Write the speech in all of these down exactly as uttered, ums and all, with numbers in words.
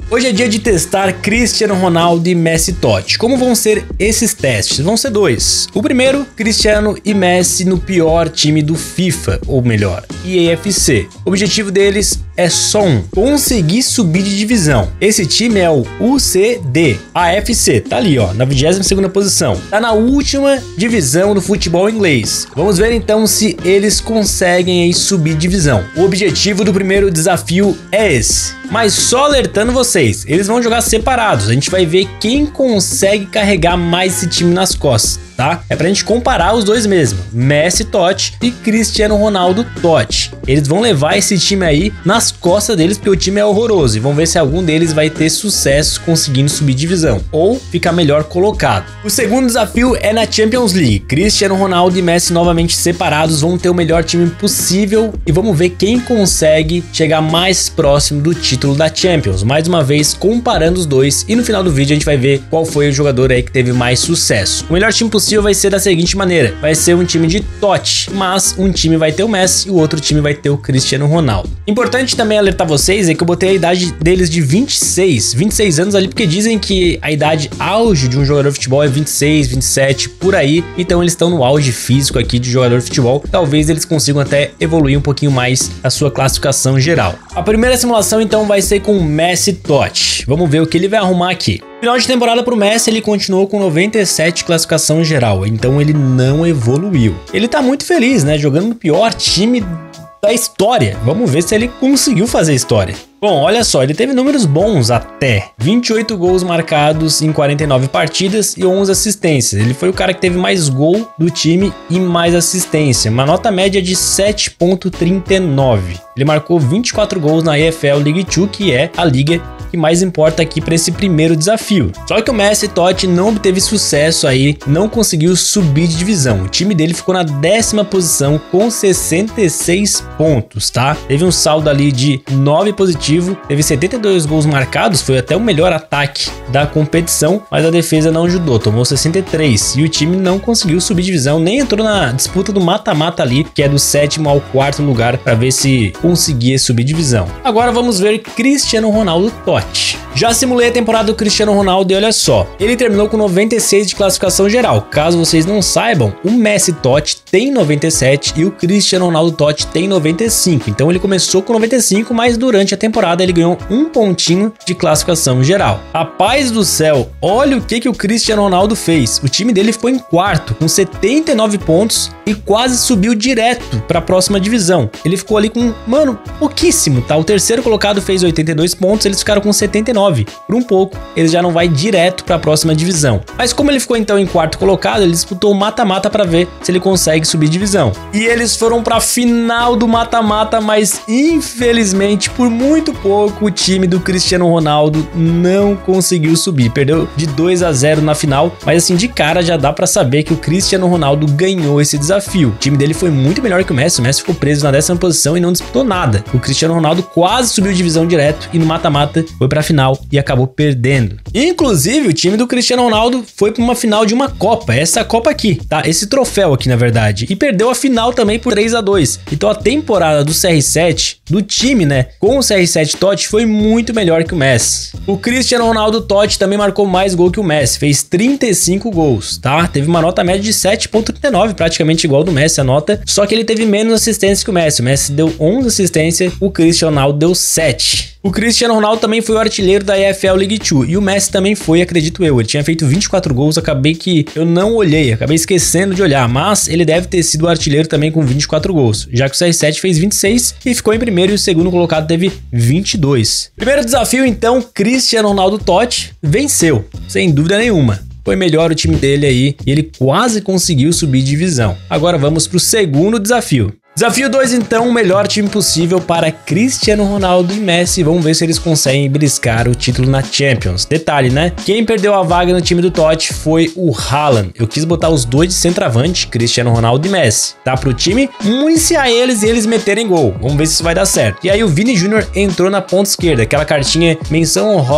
Hoje é dia de testar Cristiano Ronaldo e Messi Totti. Como vão ser esses testes? Vão ser dois. O primeiro, Cristiano e Messi no pior time do FIFA, ou melhor, E A F C. O objetivo deles é só um, conseguir subir de divisão. Esse time é o U C D A F C, tá ali ó, na vigésima segunda posição. Tá na última divisão do futebol inglês. Vamos ver então se eles conseguem aí subir divisão. O objetivo do primeiro desafio é esse. Mas só alertando vocês, eles vão jogar separados. A gente vai ver quem consegue carregar mais esse time nas costas, tá? É pra gente comparar os dois mesmo, Messi Totti e Cristiano Ronaldo Totti. Eles vão levar esse time aí nas costas deles, porque o time é horroroso, e vão ver se algum deles vai ter sucesso conseguindo subir divisão ou ficar melhor colocado. O segundo desafio é na Champions League. Cristiano Ronaldo e Messi novamente separados vão ter o melhor time possível e vamos ver quem consegue chegar mais próximo do título da Champions, mais uma vez comparando os dois, e no final do vídeo a gente vai ver qual foi o jogador aí que teve mais sucesso. O melhor time possível vai ser da seguinte maneira: vai ser um time de Totti, mas um time vai ter o Messi e o outro time vai ter o Cristiano Ronaldo. Importante também alertar vocês é que eu botei a idade deles de vinte e seis, vinte e seis anos ali, porque dizem que a idade auge de um jogador de futebol é vinte e seis, vinte e sete, por aí, então eles estão no auge físico aqui de jogador de futebol. Talvez eles consigam até evoluir um pouquinho mais a sua classificação geral. A primeira simulação então vai ser com o Messi Totti. Vamos ver o que ele vai arrumar aqui. Final de temporada para o Messi, ele continuou com noventa e sete classificação geral, então ele não evoluiu. Ele tá muito feliz, né, jogando no pior time da história. Vamos ver se ele conseguiu fazer história. Bom, olha só, ele teve números bons até. vinte e oito gols marcados em quarenta e nove partidas e onze assistências. Ele foi o cara que teve mais gol do time e mais assistência. Uma nota média de sete ponto trinta e nove. Ele marcou vinte e quatro gols na E F L League dois, que é a liga que mais importa aqui para esse primeiro desafio. Só que o Messi Totti não obteve sucesso aí, não conseguiu subir de divisão. O time dele ficou na décima posição com sessenta e seis pontos, tá? Teve um saldo ali de nove positivo, teve setenta e dois gols marcados, foi até o melhor ataque da competição, mas a defesa não ajudou, tomou sessenta e três e o time não conseguiu subir divisão, nem entrou na disputa do mata-mata ali, que é do sétimo ao quarto lugar, para ver se conseguia subir divisão. Agora vamos ver Cristiano Ronaldo Totti. Já simulei a temporada do Cristiano Ronaldo e olha só, ele terminou com noventa e seis de classificação geral. Caso vocês não saibam, o Messi Totti tem noventa e sete e o Cristiano Ronaldo Totti tem noventa e cinco. Então ele começou com noventa e cinco, mas durante a temporada ele ganhou um pontinho de classificação geral. Rapaz do céu, olha o que, que o Cristiano Ronaldo fez. O time dele ficou em quarto com setenta e nove pontos e quase subiu direto para a próxima divisão. Ele ficou ali com, mano, pouquíssimo, tá? O terceiro colocado fez oitenta e dois pontos, eles ficaram com setenta e nove. Por um pouco, ele já não vai direto para a próxima divisão. Mas como ele ficou então em quarto colocado, ele disputou o mata-mata para ver se ele consegue subir divisão. E eles foram para a final do mata-mata, mas infelizmente por muito pouco o time do Cristiano Ronaldo não conseguiu subir. Perdeu de dois a zero na final, mas assim de cara já dá para saber que o Cristiano Ronaldo ganhou esse desafio. O time dele foi muito melhor que o Messi. O Messi ficou preso na décima posição e não disputou nada. O Cristiano Ronaldo quase subiu divisão direto e no mata-mata foi para a final e acabou perdendo. Inclusive, o time do Cristiano Ronaldo foi para uma final de uma Copa, essa Copa aqui, tá? Esse troféu aqui, na verdade, e perdeu a final também por três a dois. Então a temporada do C R sete, do time, né, com o C R sete Totti foi muito melhor que o Messi. O Cristiano Ronaldo Totti também marcou mais gol que o Messi, fez trinta e cinco gols, tá? Teve uma nota média de sete ponto trinta e nove, praticamente igual do Messi a nota, só que ele teve menos assistência que o Messi. O Messi deu onze assistências, o Cristiano Ronaldo deu sete. O Cristiano Ronaldo também foi o artilheiro da E F L League dois e o Messi também foi, acredito eu. Ele tinha feito vinte e quatro gols, acabei que eu não olhei, acabei esquecendo de olhar, mas ele deve ter sido o artilheiro também com vinte e quatro gols, já que o C R sete fez vinte e seis e ficou em primeiro e o segundo colocado teve vinte e dois. Primeiro desafio então, Cristiano Ronaldo Totti venceu, sem dúvida nenhuma. Foi melhor o time dele aí e ele quase conseguiu subir divisão. Agora vamos para o segundo desafio. Desafio dois então, o melhor time possível para Cristiano Ronaldo e Messi. Vamos ver se eles conseguem beliscar o título na Champions. Detalhe, né? Quem perdeu a vaga no time do Totti foi o Haaland. Eu quis botar os dois de centroavante, Cristiano Ronaldo e Messi, tá? Pro time municiar eles e eles meterem gol. Vamos ver se isso vai dar certo. E aí o Vini Júnior entrou na ponta esquerda, aquela cartinha menção honrosa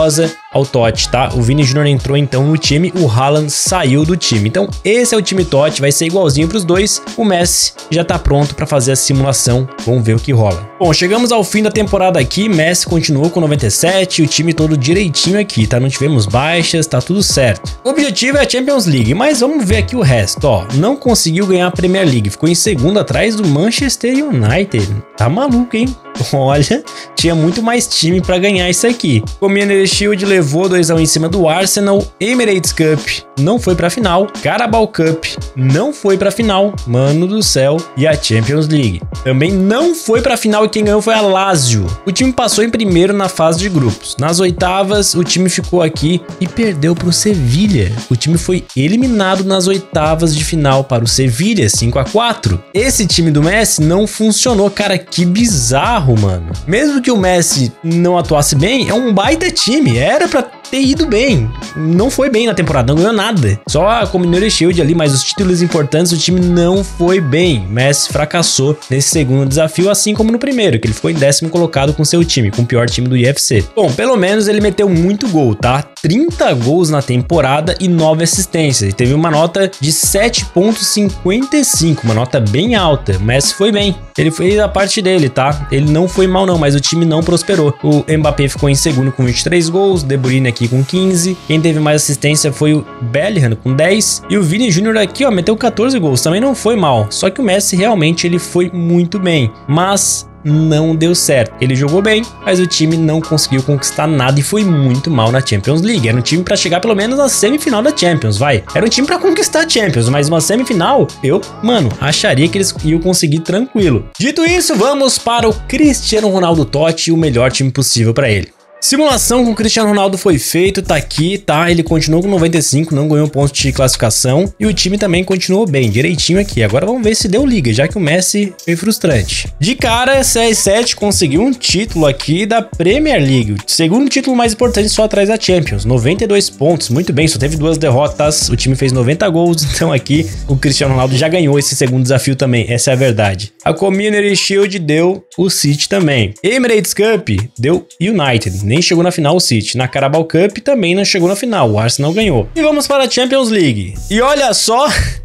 ao Totti, tá? O Vini Júnior entrou então no time, o Haaland saiu do time. Então esse é o time Totti, vai ser igualzinho pros dois. O Messi já tá pronto para fazer a simulação, vamos ver o que rola. Bom, chegamos ao fim da temporada aqui, Messi continuou com noventa e sete, o time todo direitinho aqui, tá? Não tivemos baixas, tá tudo certo. O objetivo é a Champions League, mas vamos ver aqui o resto, ó. Não conseguiu ganhar a Premier League, ficou em segundo atrás do Manchester United. Tá maluco, hein? Olha, tinha muito mais time pra ganhar isso aqui. Community Shield levou dois a um em cima do Arsenal. Emirates Cup não foi pra final. Carabao Cup não foi pra final. Mano do céu. E a Champions League também não foi pra final e quem ganhou foi a Lazio. O time passou em primeiro na fase de grupos. Nas oitavas, o time ficou aqui e perdeu pro Sevilha. O time foi eliminado nas oitavas de final para o Sevilha, cinco a quatro. Esse time do Messi não funcionou, cara, que bizarro, mano. Mesmo que o Messi não atuasse bem, é um baita time, era pra ter ido bem. Não foi bem na temporada, não ganhou nada. Só a Community Shield ali, mas os títulos importantes o time não foi bem. Messi fracassou nesse segundo desafio, assim como no primeiro, que ele ficou em décimo colocado com seu time, com o pior time do I F C. Bom, pelo menos ele meteu muito gol, tá? trinta gols na temporada e nove assistências. E teve uma nota de sete ponto cinquenta e cinco, uma nota bem alta. O Messi foi bem. Ele fez a parte dele, tá? Ele não foi mal não, mas o time não prosperou. O Mbappé ficou em segundo com vinte e três gols, De Bruyne aqui com quinze. Quem teve mais assistência foi o Bellingham com dez. E o Vini Júnior aqui, ó, meteu quatorze gols. Também não foi mal. Só que o Messi realmente ele foi muito bem. Mas não deu certo. Ele jogou bem, mas o time não conseguiu conquistar nada e foi muito mal na Champions League. Era um time pra chegar pelo menos na semifinal da Champions, vai. Era um time pra conquistar a Champions, mas uma semifinal, eu, mano, acharia que eles iam conseguir tranquilo. Dito isso, vamos para o Cristiano Ronaldo Totti, o melhor time possível pra ele. Simulação com o Cristiano Ronaldo foi feito, tá aqui, tá? Ele continuou com noventa e cinco, não ganhou ponto de classificação e o time também continuou bem, direitinho aqui. Agora vamos ver se deu liga, já que o Messi foi frustrante. De cara, C R sete conseguiu um título aqui da Premier League, o segundo título mais importante só atrás da Champions, noventa e dois pontos, muito bem, só teve duas derrotas, o time fez noventa gols, então aqui o Cristiano Ronaldo já ganhou esse segundo desafio também, essa é a verdade. A Community Shield deu o City também. Emirates Cup deu United. Nem chegou na final o City. Na Carabao Cup também não chegou na final. O Arsenal ganhou. E vamos para a Champions League. E olha só,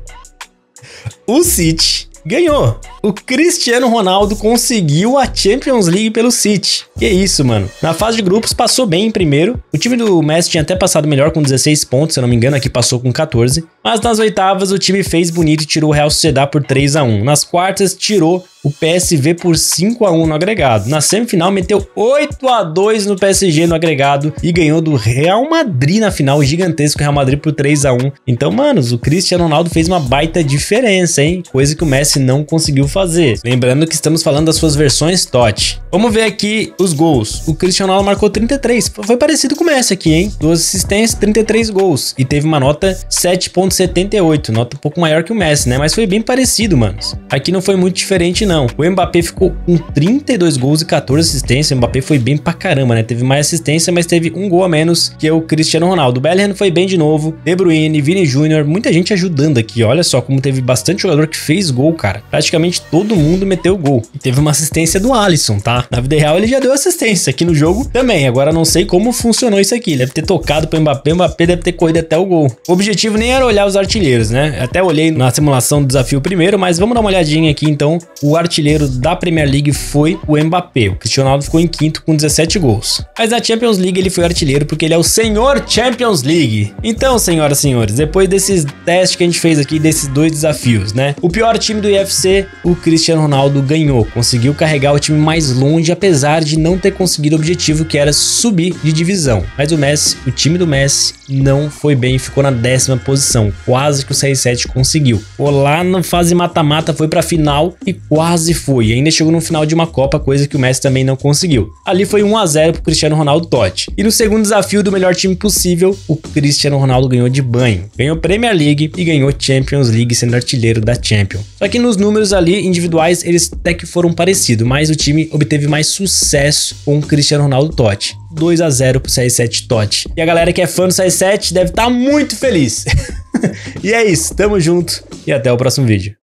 o City ganhou. O Cristiano Ronaldo conseguiu a Champions League pelo City. Que isso, mano. Na fase de grupos passou bem em primeiro. O time do Messi tinha até passado melhor com dezesseis pontos, se eu não me engano, aqui passou com quatorze. Mas nas oitavas o time fez bonito e tirou o Real Sociedad por três a um. Nas quartas tirou o P S V por cinco a um no agregado. Na semifinal meteu oito a dois no P S G no agregado e ganhou do Real Madrid na final, gigantesco Real Madrid por três a um. Então, manos, o Cristiano Ronaldo fez uma baita diferença, hein? Coisa que o Messi não conseguiu fazer. Lembrando que estamos falando das suas versões Totti. Vamos ver aqui os gols. O Cristiano Ronaldo marcou trinta e três. Foi parecido com o Messi aqui, hein? Duas assistências, trinta e três gols. E teve uma nota sete ponto setenta e oito. Nota um pouco maior que o Messi, né? Mas foi bem parecido, manos. Aqui não foi muito diferente, não. O Mbappé ficou com trinta e dois gols e quatorze assistências. O Mbappé foi bem pra caramba, né? Teve mais assistência, mas teve um gol a menos que o Cristiano Ronaldo. O Bellingham foi bem de novo. De Bruyne, Vini Júnior, muita gente ajudando aqui. Olha só como teve bastante jogador que fez gol, cara. Praticamente todo mundo meteu gol. E teve uma assistência do Alisson, tá? Na vida real ele já deu assistência. Aqui no jogo também. Agora não sei como funcionou isso aqui. Ele deve ter tocado pro Mbappé. O Mbappé deve ter corrido até o gol. O objetivo nem era olhar os artilheiros, né? Até olhei na simulação do desafio primeiro, mas vamos dar uma olhadinha aqui então. O artilheiro da Premier League foi o Mbappé. O Cristiano Ronaldo ficou em quinto com dezessete gols. Mas na Champions League ele foi artilheiro porque ele é o senhor Champions League. Então, senhoras e senhores, depois desses testes que a gente fez aqui, desses dois desafios, né? O pior time do I F C, o Cristiano Ronaldo ganhou. Conseguiu carregar o time mais longe, apesar de não ter conseguido o objetivo que era subir de divisão. Mas o Messi, o time do Messi, não foi bem, ficou na décima posição. Quase que o C R sete conseguiu. Foi lá na fase mata-mata, foi pra final e quase foi. Ainda chegou no final de uma Copa, coisa que o Messi também não conseguiu. Ali foi um a zero pro Cristiano Ronaldo Totti. E no segundo desafio do melhor time possível, o Cristiano Ronaldo ganhou de banho. Ganhou Premier League e ganhou Champions League, sendo artilheiro da Champions. Só que nos números ali, individuais, eles até que foram parecidos, mas o time obteve mais sucesso com o Cristiano Ronaldo Totti. dois a zero pro C R sete Totti. E a galera que é fã do C R sete deve estar muito feliz. E é isso, tamo junto e até o próximo vídeo.